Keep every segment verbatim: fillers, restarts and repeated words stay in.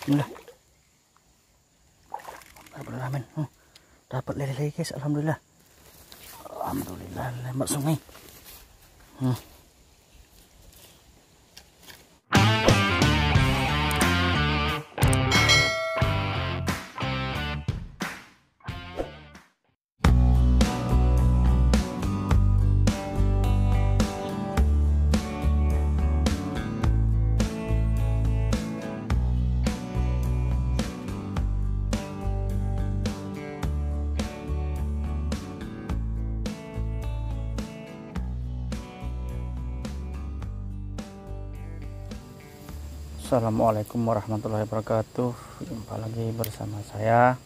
Alhamdulillah. Alhamdulillah men. Hmm. Dapat lele lagi guys, alhamdulillah. Alhamdulillah, lembak sungai. Hmm. Assalamualaikum warahmatullahi wabarakatuh. Jumpa lagi bersama saya.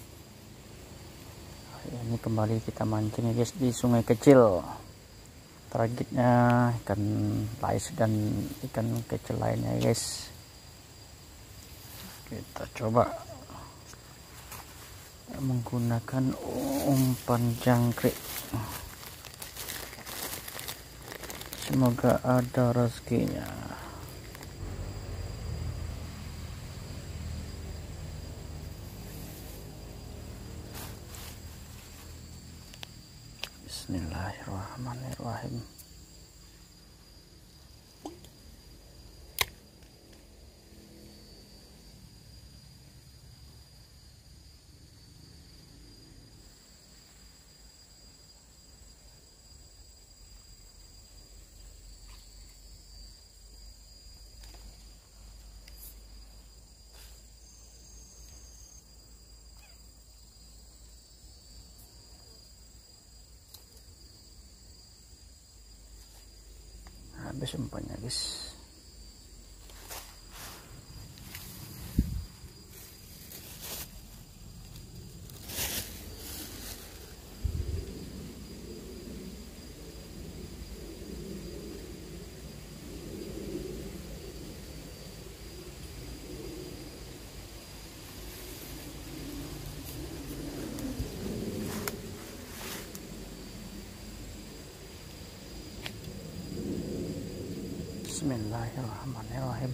Ini kembali kita mancing ya guys di sungai kecil. Targetnya ikan lais dan ikan kecil lainnya ya guys. Kita coba menggunakan umpan jangkrik. Semoga ada rezekinya. Bismillahirrahmanirrahim. Habis umpannya guys. Bismillahirrahmanirrahim.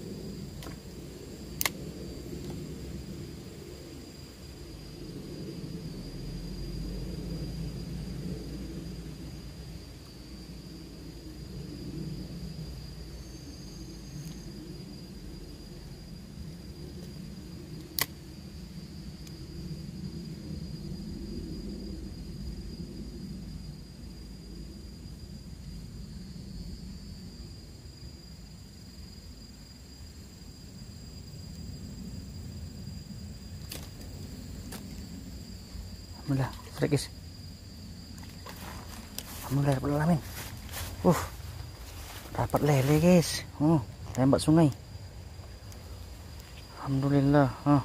Alhamdulillah, strike guys. Alhamdulillah, beralamin. Uh, dapat lele guys. Oh, tembak sungai. Alhamdulillah. Ah.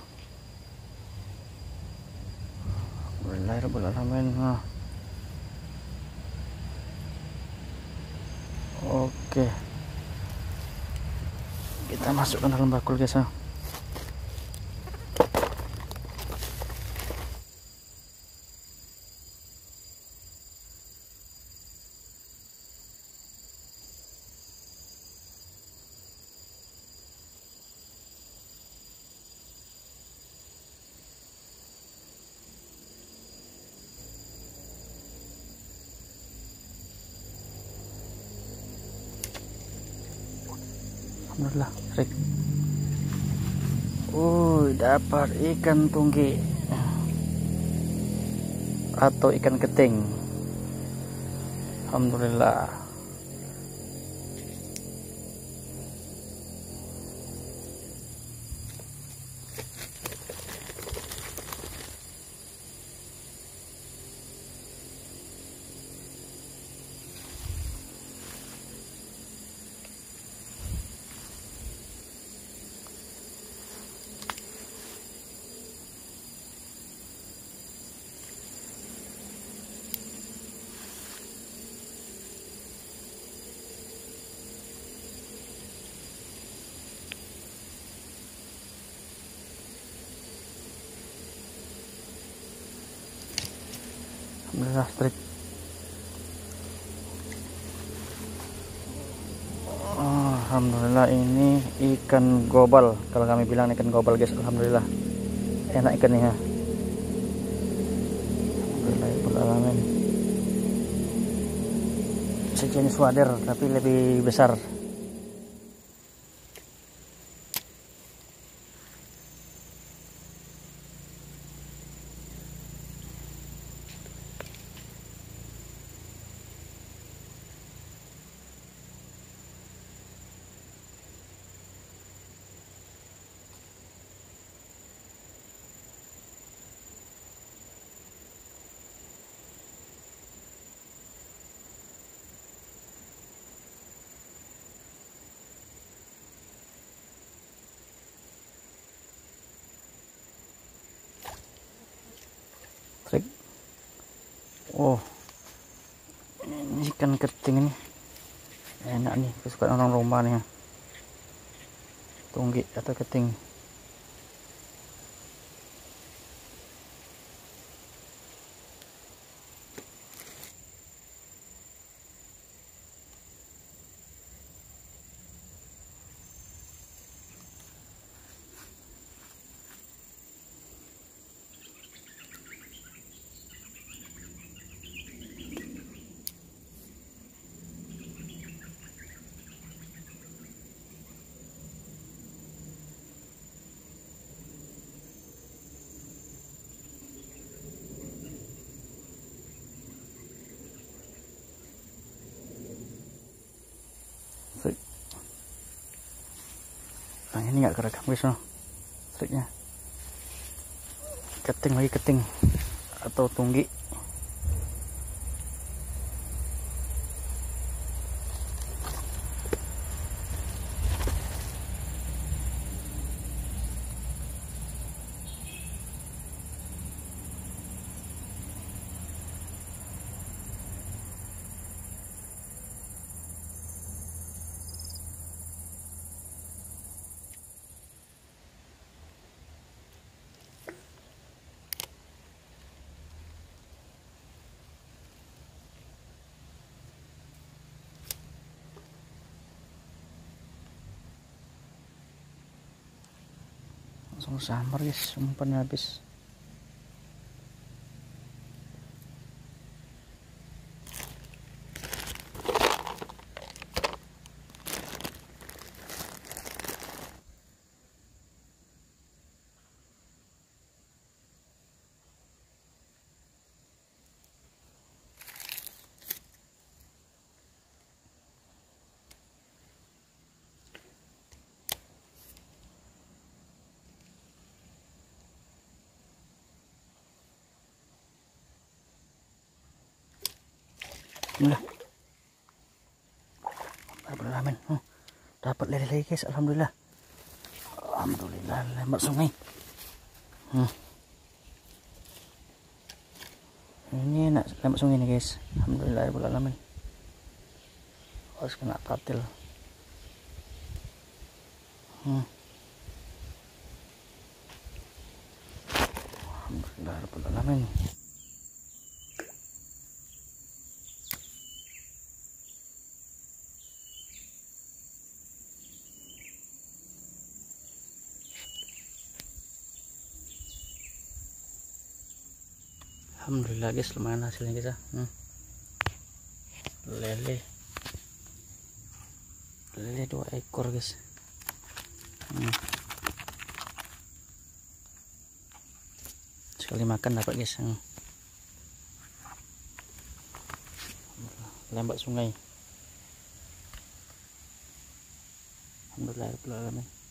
Alhamdulillah, rabbil alamin. Ah. Oke, kita masukkan dalam bakul guys. Ah. Alhamdulillah, trik. Oh, dapat ikan tunggi atau ikan keting. Alhamdulillah. Alhamdulillah, trik. Oh, Alhamdulillah, ini ikan gobal. Kalau kami bilang ikan gobal guys, alhamdulillah enak ikannya. Alhamdulillah, sejenis wader tapi lebih besar. Trik. Oh, ini ikan keting ini enak nih, kesukaan orang rumah nih. Tunggi atau keting. Nah, ini nggak kerekam guys, no. Triknya keting lagi, keting atau tunggi. Langsung samar guys, umpannya habis. Alhamdulillah, alhamdulillah, oh, dapat lele lagi guys, alhamdulillah, alhamdulillah, lembak sungai. Hmm. Ini enak lembak sungai nih guys, alhamdulillah, alhamdulillah. Harus kena tatil. Hmm. Alhamdulillah, alhamdulillah. Alhamdulillah guys, lumayan hasilnya guys ya. Hmm. Lele lele dua ekor guys. Hmm. Sekali makan dapat guys. Hmm. Lembak sungai. Alhamdulillah, alhamdulillah.